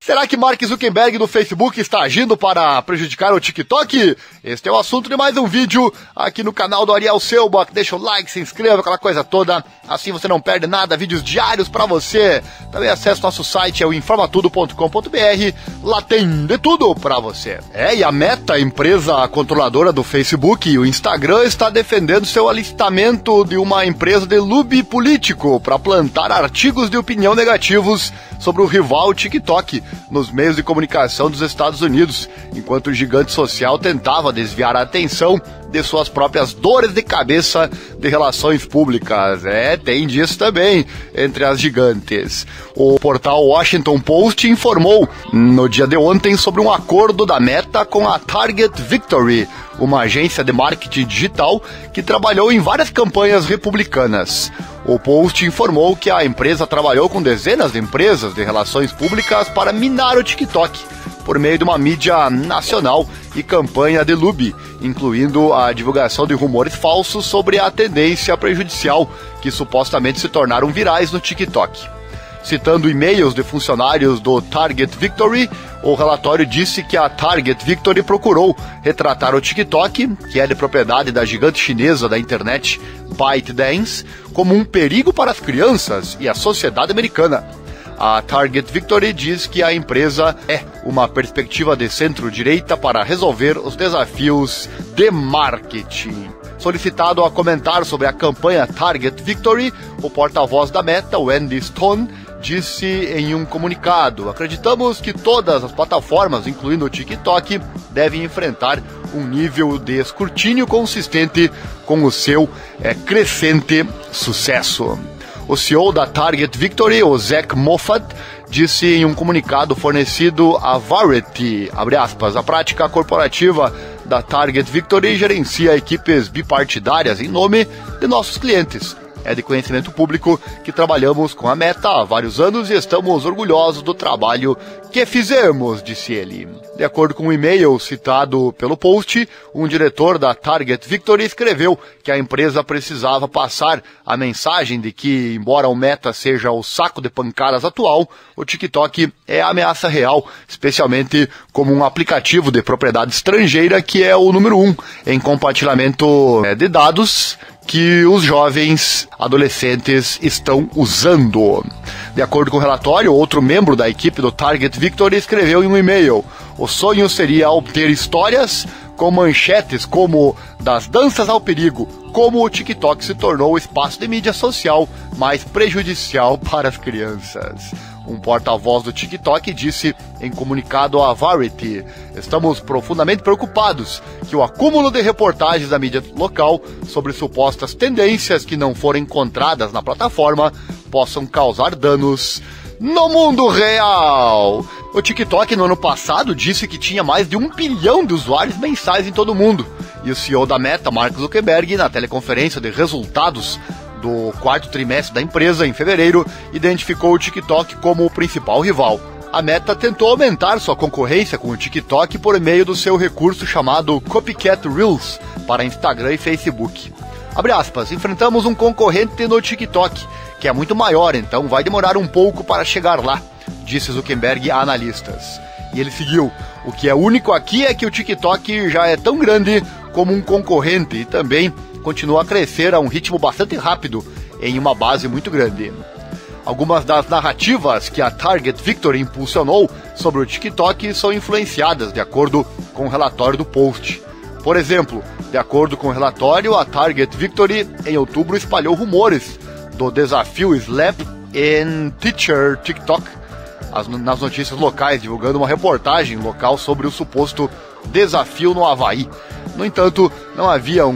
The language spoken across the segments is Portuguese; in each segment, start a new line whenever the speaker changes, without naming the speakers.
Será que Mark Zuckerberg do Facebook está agindo para prejudicar o TikTok? Este é o assunto de mais um vídeo aqui no canal do Ariel Selbach. Deixa o like, se inscreva, aquela coisa toda. Assim você não perde nada, vídeos diários para você. Também acesse nosso site, é o informatudo.com.br. Lá tem de tudo para você. E a Meta, a empresa controladora do Facebook e o Instagram, está defendendo seu alistamento de uma empresa de lobby político para plantar artigos de opinião negativos sobre o rival TikTok nos meios de comunicação dos Estados Unidos, enquanto o gigante social tentava desviar a atenção de suas próprias dores de cabeça de relações públicas. Tem disso também entre as gigantes. O portal Washington Post informou no dia de ontem sobre um acordo da Meta com a Target Victory, uma agência de marketing digital que trabalhou em várias campanhas republicanas. O Post informou que a empresa trabalhou com dezenas de empresas de relações públicas para minar o TikTok por meio de uma mídia nacional e campanha de lobby, incluindo a divulgação de rumores falsos sobre a tendência prejudicial que supostamente se tornaram virais no TikTok. Citando e-mails de funcionários do Target Victory, o relatório disse que a Target Victory procurou retratar o TikTok, que é de propriedade da gigante chinesa da internet ByteDance, como um perigo para as crianças e a sociedade americana. A Target Victory diz que a empresa é uma perspectiva de centro-direita para resolver os desafios de marketing. Solicitado a comentar sobre a campanha Target Victory, o porta-voz da Meta, Wendy Stone, disse em um comunicado: acreditamos que todas as plataformas, incluindo o TikTok, devem enfrentar um nível de escrutínio consistente com o seu crescente sucesso. O CEO da Target Victory, o Zach Moffat, disse em um comunicado fornecido à Variety, abre aspas, a prática corporativa da Target Victory gerencia equipes bipartidárias em nome de nossos clientes. É de conhecimento público que trabalhamos com a Meta há vários anos e estamos orgulhosos do trabalho que fizemos, disse ele. De acordo com um e-mail citado pelo Post, um diretor da Target Victory escreveu que a empresa precisava passar a mensagem de que, embora o Meta seja o saco de pancadas atual, o TikTok é a ameaça real, especialmente como um aplicativo de propriedade estrangeira que é o número 1 em compartilhamento de dados que os jovens adolescentes estão usando. De acordo com o relatório, outro membro da equipe do Target Victory escreveu em um e-mail: o sonho seria obter histórias com manchetes como das danças ao perigo, como o TikTok se tornou o espaço de mídia social mais prejudicial para as crianças. Um porta-voz do TikTok disse em comunicado à Variety: estamos profundamente preocupados que o acúmulo de reportagens da mídia local sobre supostas tendências que não foram encontradas na plataforma possam causar danos no mundo real. O TikTok no ano passado disse que tinha mais de 1 bilhão de usuários mensais em todo o mundo. E o CEO da Meta, Mark Zuckerberg, na teleconferência de resultados do quarto trimestre da empresa, em fevereiro, identificou o TikTok como o principal rival. A Meta tentou aumentar sua concorrência com o TikTok por meio do seu recurso chamado Copycat Reels para Instagram e Facebook. Abre aspas, enfrentamos um concorrente no TikTok, que é muito maior, então vai demorar um pouco para chegar lá, disse Zuckerberg a analistas. E ele seguiu: o que é único aqui é que o TikTok já é tão grande como um concorrente e também continua a crescer a um ritmo bastante rápido em uma base muito grande. Algumas das narrativas que a Target Victory impulsionou sobre o TikTok são influenciadas de acordo com o relatório do Post. Por exemplo, de acordo com o relatório, a Target Victory em outubro espalhou rumores do desafio Slap and Teacher TikTok nas notícias locais, divulgando uma reportagem local sobre o suposto desafio no Havaí. No entanto, não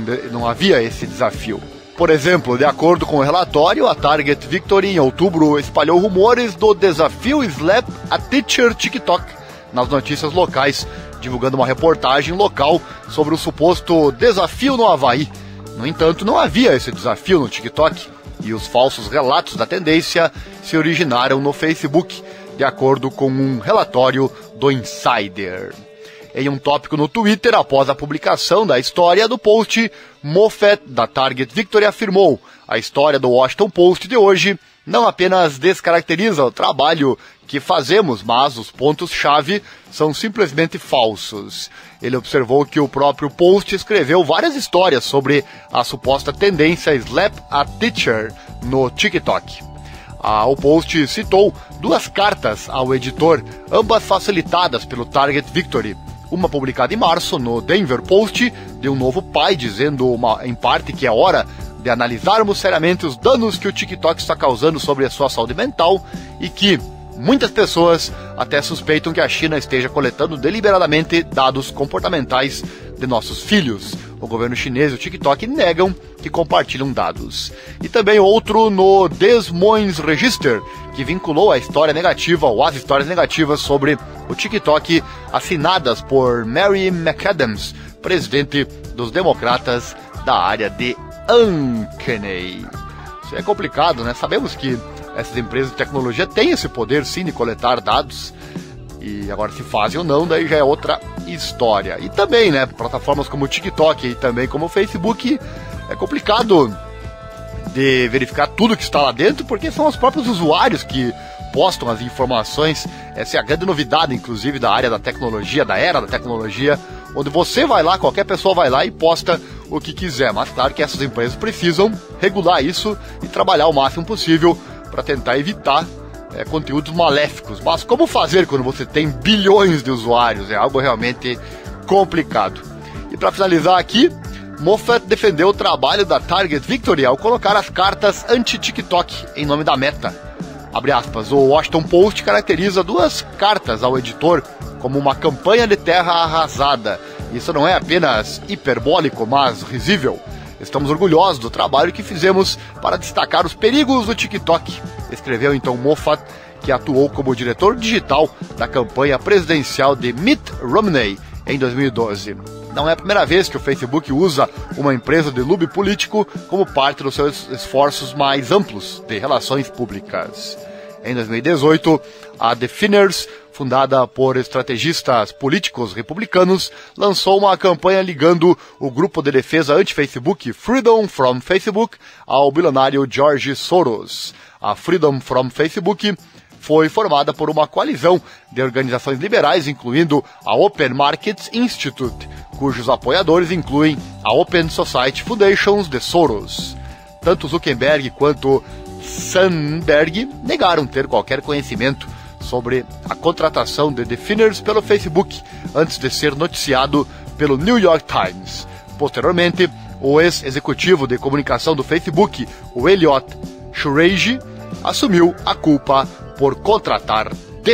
havia esse desafio. Por exemplo, de acordo com o relatório, a Target Victory em outubro espalhou rumores do desafio Slap a Teacher TikTok nas notícias locais, divulgando uma reportagem local sobre o suposto desafio no Havaí. No entanto, não havia esse desafio no TikTok, e os falsos relatos da tendência se originaram no Facebook, de acordo com um relatório do Insider. Em um tópico no Twitter, após a publicação da história do post, Moffat, da Target Victory, afirmou: a história do Washington Post de hoje não apenas descaracteriza o trabalho que fazemos, mas os pontos-chave são simplesmente falsos. Ele observou que o próprio post escreveu várias histórias sobre a suposta tendência Slap a Teacher no TikTok. O post citou 2 cartas ao editor, ambas facilitadas pelo Target Victory. Uma publicada em março no Denver Post, de um novo pai dizendo em parte que é hora de analisarmos seriamente os danos que o TikTok está causando sobre a sua saúde mental e que muitas pessoas até suspeitam que a China esteja coletando deliberadamente dados comportamentais de nossos filhos. O governo chinês e o TikTok negam que compartilham dados. E também outro no Des Moines Register, que vinculou a história negativa ou as histórias negativas sobre o TikTok assinadas por Mary McAdams, presidente dos democratas da área de Ankeny. Isso é complicado, né? Sabemos que essas empresas de tecnologia têm esse poder, sim, de coletar dados. E agora, se fazem ou não, daí já é outra história. E também, né, plataformas como o TikTok e também como o Facebook, é complicado de verificar tudo que está lá dentro, porque são os próprios usuários que postam as informações. Essa é a grande novidade, inclusive, da área da tecnologia, da era da tecnologia, onde você vai lá, qualquer pessoa vai lá e posta o que quiser. Mas claro que essas empresas precisam regular isso e trabalhar o máximo possível para tentar evitar conteúdos maléficos. Mas como fazer quando você tem bilhões de usuários? É algo realmente complicado. E para finalizar aqui, Moffat defendeu o trabalho da Target Victory ao colocar as cartas anti-TikTok em nome da Meta. Abre aspas, o Washington Post caracteriza 2 cartas ao editor como uma campanha de terra arrasada. Isso não é apenas hiperbólico, mas risível. Estamos orgulhosos do trabalho que fizemos para destacar os perigos do TikTok, escreveu então Moffat, que atuou como diretor digital da campanha presidencial de Mitt Romney em 2012. Não é a primeira vez que o Facebook usa uma empresa de lobby político como parte dos seus esforços mais amplos de relações públicas. Em 2018, a Definers, fundada por estrategistas políticos republicanos, lançou uma campanha ligando o grupo de defesa anti-Facebook Freedom from Facebook ao bilionário George Soros. A Freedom from Facebook foi formada por uma coalizão de organizações liberais, incluindo a Open Markets Institute, cujos apoiadores incluem a Open Society Foundations de Soros. Tanto Zuckerberg quanto Sandberg negaram ter qualquer conhecimento sobre a contratação de Definers pelo Facebook, antes de ser noticiado pelo New York Times. Posteriormente, o ex-executivo de comunicação do Facebook, o Elliot Shurage, assumiu a culpa por contratar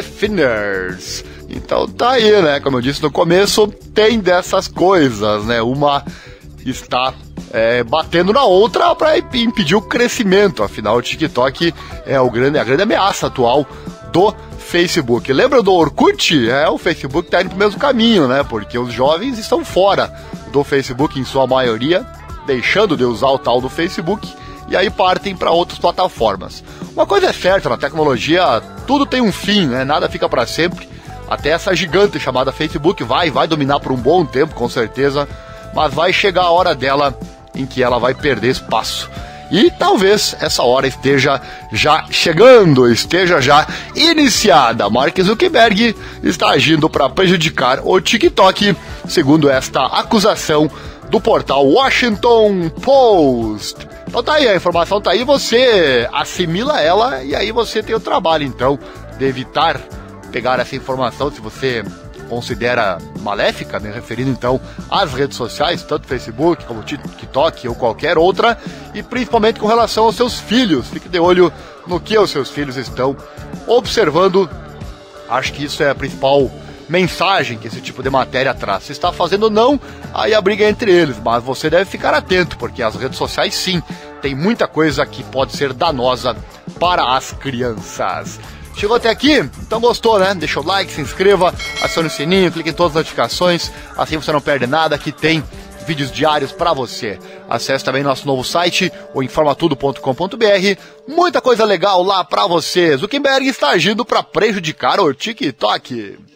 Definers. Então tá aí, né? Como eu disse no começo, tem dessas coisas, né? Uma está batendo na outra para impedir o crescimento. Afinal, o TikTok é a grande ameaça atual do Facebook. Lembra do Orkut? O Facebook está indo para o mesmo caminho, né? Porque os jovens estão fora do Facebook em sua maioria, deixando de usar o tal do Facebook, e aí partem para outras plataformas. Uma coisa é certa, na tecnologia tudo tem um fim, né? Nada fica para sempre. Até essa gigante chamada Facebook vai dominar por um bom tempo, com certeza, mas vai chegar a hora dela em que ela vai perder espaço. E talvez essa hora esteja já chegando, esteja já iniciada. Mark Zuckerberg está agindo para prejudicar o TikTok, segundo esta acusação do portal Washington Post. Então tá aí, a informação tá aí, você assimila ela e aí você tem o trabalho, então, de evitar pegar essa informação, se você considera maléfica, né, referindo então às redes sociais, tanto Facebook como TikTok ou qualquer outra, e principalmente com relação aos seus filhos. Fique de olho no que os seus filhos estão observando. Acho que isso é a principal mensagem que esse tipo de matéria traz. Se está fazendo ou não, aí a briga é entre eles, mas você deve ficar atento, porque as redes sociais sim, tem muita coisa que pode ser danosa para as crianças. Chegou até aqui? Então gostou, né? Deixa o like, se inscreva, acione o sininho, clique em todas as notificações, assim você não perde nada, que tem vídeos diários para você. Acesse também nosso novo site, o informatudo.com.br, muita coisa legal lá para você. Zuckerberg está agindo para prejudicar o TikTok.